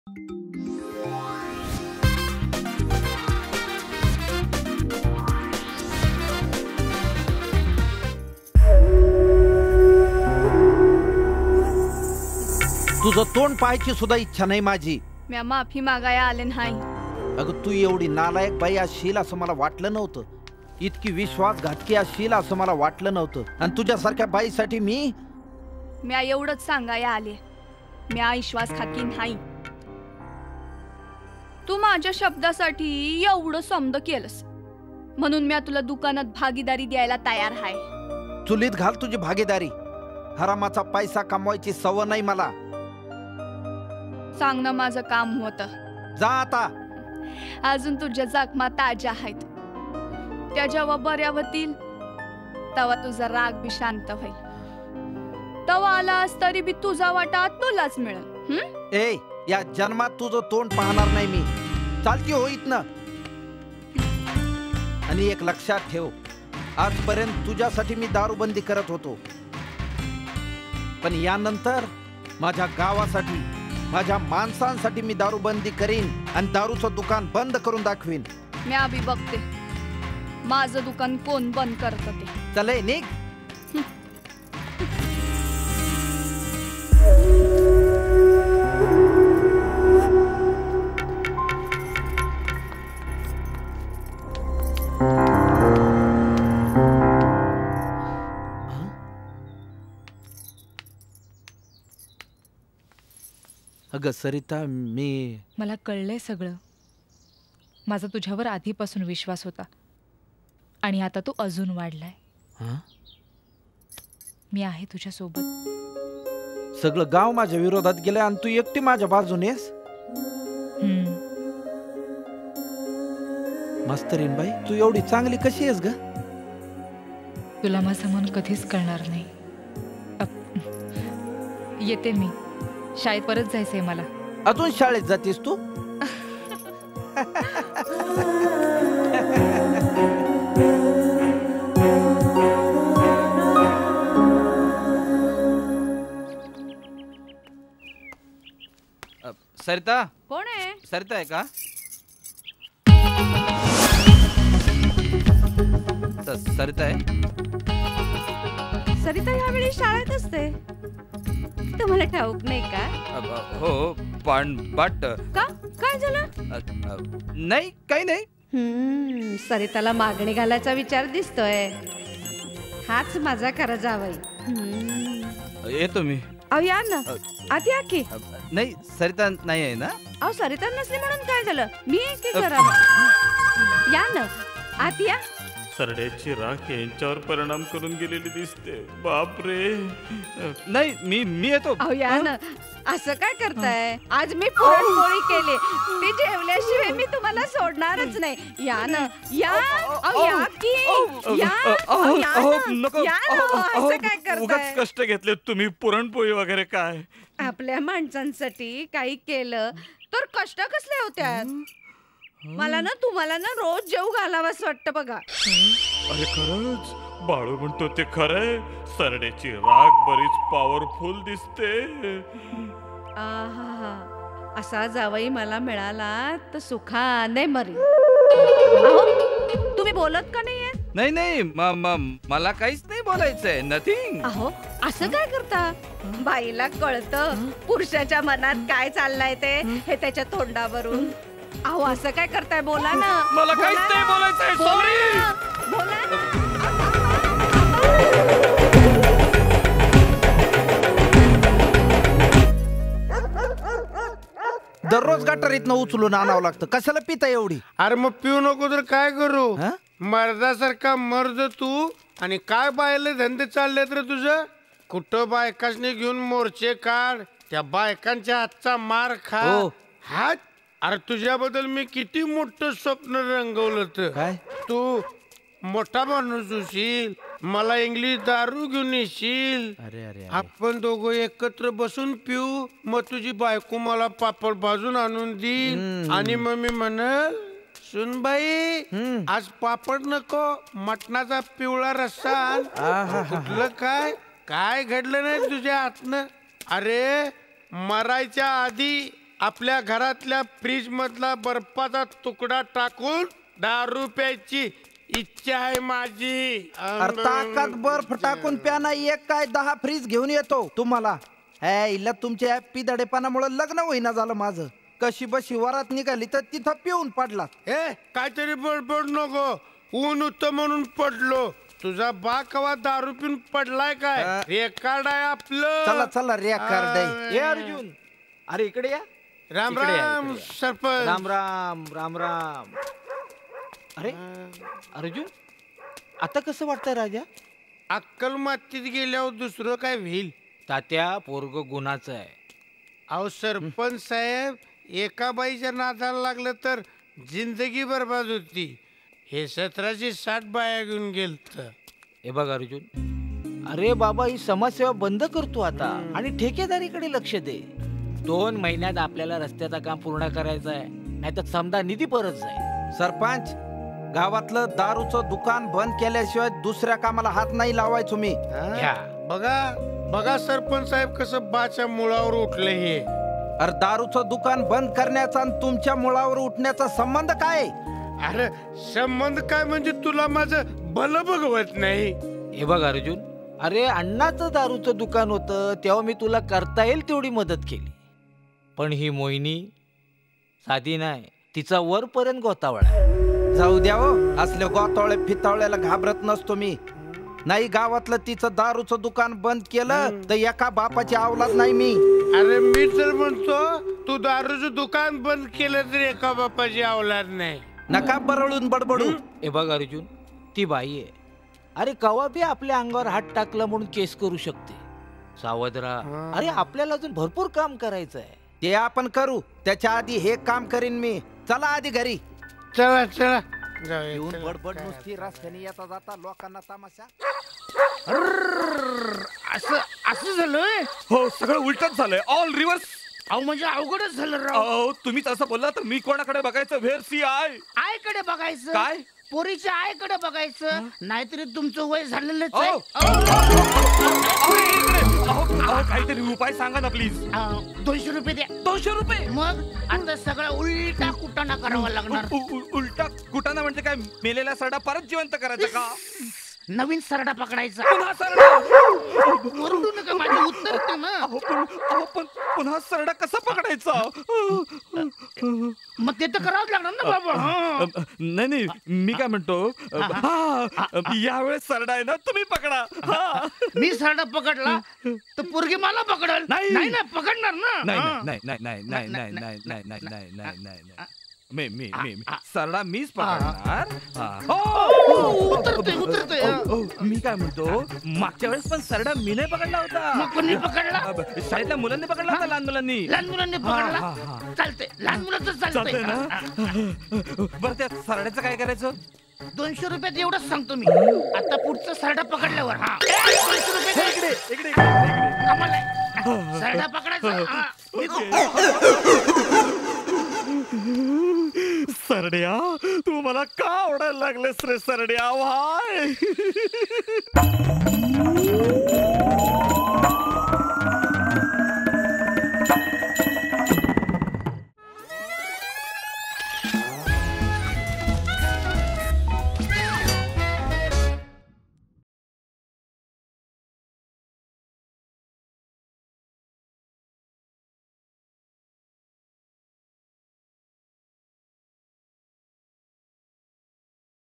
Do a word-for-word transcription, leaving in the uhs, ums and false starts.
तुझं तोंड पाहायची सुद्धा इच्छा नाही माझी. मी माफी मागाया आले नाही. अगं तू एवढी नालायक बाई असशील असं मला वाटलं नव्हतं. इतकी विश्वासघातकी असशील असं मला वाटलं नव्हतं. आणि तुझ्यासारख्या बाईसाठी मी मी एवढंच सांगाया आले. मी विश्वासघातकी नाही. तू माझ्या शब्दासाठी एवढं समद केलंस म्हणून मी तुला दुकानात भागीदारी द्यायला तयार आहे. चुलीत घाल तुझी भागीदारी. हरामाचा पैसा कमवायची सवय नाही मला. सांग ना माझं काम होतं. जा आता. अजून तुझ्या जखमा ताज्या आहेत. त्या जेव्हा बऱ्या होतील तेव्हा तुझा राग बी शांत होईल. तेव्हा आलास तरी बी तुझा वाटा तुलाच मिळेल. ए या जन्मात तुझं तोंड पाहणार नाही मी. चालती हो इथनं. आणि एक लक्षात ठेव, आजपर्यंत तुझ्यासाठी मी दारूबंदी करत होतो, पण यानंतर माझ्या गावासाठी माझ्या माणसांसाठी मी दारूबंदी करीन आणि दारूचं दुकान बंद करून दाखवीन. मी अभी बघते माझं दुकान कोण बंद करत ते. चले निघ. अगं सरिता, मी मला कळलंय सगळं. माझा तुझ्यावर आधीपासून विश्वास होता आणि आता तो अजून वाढलाय. मी आहे तुझ्या सोबत. सगळं गाव माझ्या विरोधात गेलं आणि तू एकटी माझ्या बाजूनेस. मस्तरीन बाई, तू एवढी चांगली कशी आहेस ग? तुला माझं मन कधीच कळणार नाही. येते मी. शाळेत परत जायचंय मला. अजून शाळेत जातीस तू? सरिता कोण आहे? सरिता आहे का? सरिता आहे. सरिता यावेळी शाळेत असते. तुम्हाला ठाऊक नाही का? हो पण बट का काय झालं? नाही काही नाही. हम्म सरिताला मागणी घालायचा विचार दिसतोय. हाच माझा खरा जावई. येतो मी. अहो या ना आत या की. नाही सरिता नाही आहे ना? अहो सरिता नसली म्हणून काय झालं? मी आहे की करा. या ना आत या. सरड्याची राख यांच्यावर परिणाम करून गेलेली दिसते. बापरे. नाही मी मी येतो. अहो या ना. असं काय करताय? आज मी पुरणपोळी केली. ती जेवल्याशिवाय मी तुम्हाला सोडणारच नाही. या ना या. अहो या की. या. अहो या ना. या ना. असं काय करताय? उगाच कष्ट घेतले तुम्ही. पुरणपोळी वगैरे काय? आपल्या माणसांसाठी काही केलं तर कष्ट कसले होत्यात? मला ना तुम्हाला ना रोज जेव घालावंच वाटतं बघा. अरे खरंच बाळू म्हणतो ते खरंय. सरड्याची राख बरीच पॉवरफुल दिसते. आहा असा जावई मला मिळाला तर सुखाने मरी. तुम्ही बोलत का नाहीये? नाही नाही मला काहीच नाही बोलायचंय. नथिंग. अहो असं काय करता? बाईला कळतं पुरुषाच्या मनात काय चाललंय ते हे त्याच्या तोंडावरून. अहो असं काय करताय? बोला ना. मला काहीच नाही बोलायचंय. सॉरी. बोला ना. दररोज गटारीतनं उचलून आणावं लागतं. कशाला पिता एवढी? अरे मग पिऊ नको तर काय करू? मर्दासारखा मर्द तू आणि काय बायले धंदे चालले तर तुझं? कुठं बायकाशने घेऊन मोर्चे काढ. त्या बायकांच्या हातचा मार खा. हात. अरे तुझ्याबद्दल मी किती मोठं स्वप्न रंगवलं तर. काय? तू मोठा माणूस होशील. मला इंग्लिश दारू घेऊन येशील. अरे अरे आपण दोघं एकत्र बसून पिऊ. मग तुझी बायको मला पापड भाजून आणून देईल आणि मग मी म्हणल सुनबाई आज पापड नको मटणाचा पिवळा रस्सा आण. कुठलं काय काय घडलं नाही तुझ्या हातनं? अरे मरायच्या आधी आपल्या घरातल्या फ्रीज मधला बर्फाचा तुकडा टाकून दारू प्यायची इच्छा आहे माझी. अरे ताकात बर्फ टाकून प्याना एक काय दहा फ्रीज घेऊन येतो तुम्हाला. हे इला तुमच्या पिदडेपणामुळे लग्न होईना झालं माझं. कशी बशी वरात निघाली तर तिथं पिऊन पडला. ए काहीतरी बडबड नको. ऊन होतं म्हणून पडलो. तुझा बा कवा दारू पिऊन पडलाय काय? रेकॉर्ड आहे आपलं. चला चला रेकॉर्ड आहे. ए अर्जुन अरे इकडे या. राम इकडे या, राम इकडे या. सरपंच. राम राम राम राम. अरे अर्जुन आता कसं वाटतंय राजा? अक्कल मातीत गेल्यावर दुसरं काय होईल? तात्या पोरग गुणाचं आहे. अहो सरपंच साहेब, एका बाईच्या नादाला लागलं तर जिंदगी बर्बाद होती. हे सतराशे साठ बाया घेऊन गेलत. हे बघ अर्जुन, अरे बाबा ही समाजसेवा बंद करतो आता आणि ठेकेदारीकडे लक्ष दे. दोन महिन्यात आपल्याला रस्त्याचं काम पूर्ण करायचं आहे, नाही तर समजा निधी परत जाईल. सरपंच, गावातलं दारूचं दुकान बंद केल्याशिवाय दुसऱ्या कामाला हात नाही लावायचो मी. हा? बघा बघा सरपंच साहेब कसं बाच्या मुळावर उठले हे. अरे दारूचं दुकान बंद करण्याचा आणि तुमच्या मुळावर उठण्याचा संबंध काय? अरे संबंध काय म्हणजे तुला माझं भलं बघवत नाही. हे बघ अर्जुन, अरे अण्णाचं दारूचं दुकान होतं तेव्हा मी तुला करता येईल तेवढी मदत केली. पण ही मोहिनी साधी नाही, तिचा वरपर्यंत गोतावळा. जाऊ द्या हो, असले गोतावळे फितावळ्याला घाबरत नसतो मी. नाही गावातलं तिचं दारूचं दुकान बंद केलं तर एका बापाची औलाद नाही मी. अरे मी तर म्हणतो तू दारूचं दुकान बंद केलं तर एका बापाची औलाद नाही. नका बरळून बडबडू. हे बघ अर्जुन, ती बाई आहे. अरे कवा बी आपल्या अंगावर हात टाकला म्हणून केस करू शकते. सावध राहा. अरे आपल्याला अजून भरपूर काम करायचं आहे. ते आपण करू, त्याच्या आधी हे काम करीन मी. चला आधी घरी. चला चला येऊन बडबड नुसती रस्त्याने येता जाता लोकांना तमाशा. असं असं झालं. हो सगळं उलटच झालंय. All reverse. अहो म्हणजे अवघडच झालं राव. अहो तुम्हीच असं बोलला तर मी कोणाकडे बघायचं? Where see I? आईकडे बघायचं. काय? पोरीच्या आईकडे बघायचं. नाहीतरी तुमचं वय झालेलंच अहो. आहे. अहो, इकडे. अहो, अहो, काहीतरी उपाय सांगा ना प्लीज. अहो, दोनशे रुपये द्या. दोनशे रुपये? मग आता सगळा उलटा कुटाणा करावा लागणार. उ- उ- उलटा कुटाणा म्हणजे काय? मेलेला सरडा परत जिवंत करायचा का? नवीन सरडा पकडायचा. पुन्हा सरडा? ओरडू नका, माझं उत्तर ते ना. अहो, पण अहो, पण पुन्हा सरडा कसा पकडायचा? मग ते तर करावंच लागणार ना बाबा. हा. नाही नाही, मी काय म्हणतो, हा, यावेळेस सरडा आहे ना, तुम्ही पकडा. हा. मी सरडा पकडला तर पोरगी मला पकडल. नाही. नाही ना, पकडणार ना. नाही हा. नाही नाही नाही नाही नाही नाही नाही नाही नाही नाही नाही नाही मी मी मी मी सरडा मीच पकडणार. हा. ओ, उतरतोय उतरतोय. ओ, ओ, मी काय म्हणतो, मागच्या वेळेस पण सरडा मी नाही पकडला होता. मग कोणी पकडला? अब, शाळेतल्या मुलांनी पकडला होता, लहान मुलांनी. लहान मुलांनी हा, हा, पकडला. हा. चालतंय, लहान मुलाचं चालतंय चालतंय. ना? बरं त्या सरड्याचं काय करायचं? दोनशे रुपयात एवढंच सांगतो मी. आता पुढचं सरडा पकडल्यावर हा दोनशे रुपये द्या. इकडे इकडे इकडे इकडे. कमाल आहे. सरडा पकडायचा. हा. सरड्या, तू मला का आवडायला लागलेस रे सरड्या? वाय